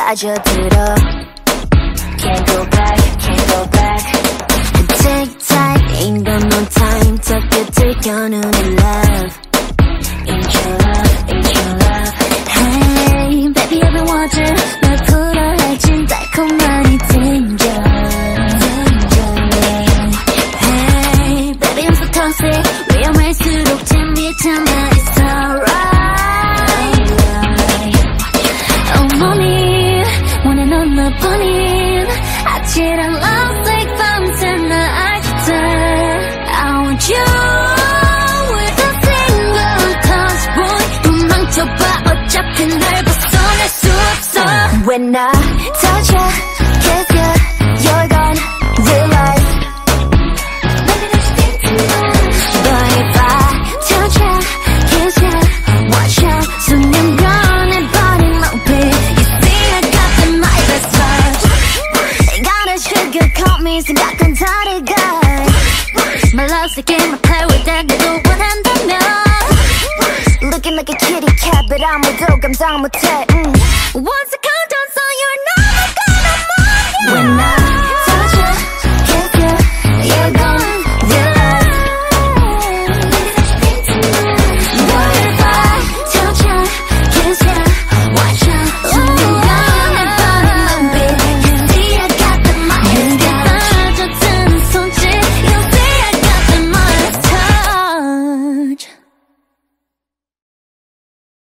빠져들어. Can't go back, can't go back. Tick tock, ain't got no time. 더 끝을 겨누는 love. Ain't your love, ain't your love. Hey, baby I've been watching. 널 풀어헤친 달콤한 이 danger. Hey, baby I'm so toxic. 위험할수록 재밌잖아. It's alright. 어머니 원해 넌 너뿐인 아찔한 love like 밤새 나 알듯해. I want you with a single touch boy. 눈 망쳐봐 어차피 날 벗어날 수 없어. When I touch ya, kiss ya, you're gone real life. But if I touch ya, kiss ya, watch ya, 순간 변해버린 movie. You see I got the Midas Touch. Gotta sugarcoat me 생각한 다르게. My love's a game I play with that 너도 원한다면. Looking like a kitty cat but 아무도 감당 못해. What's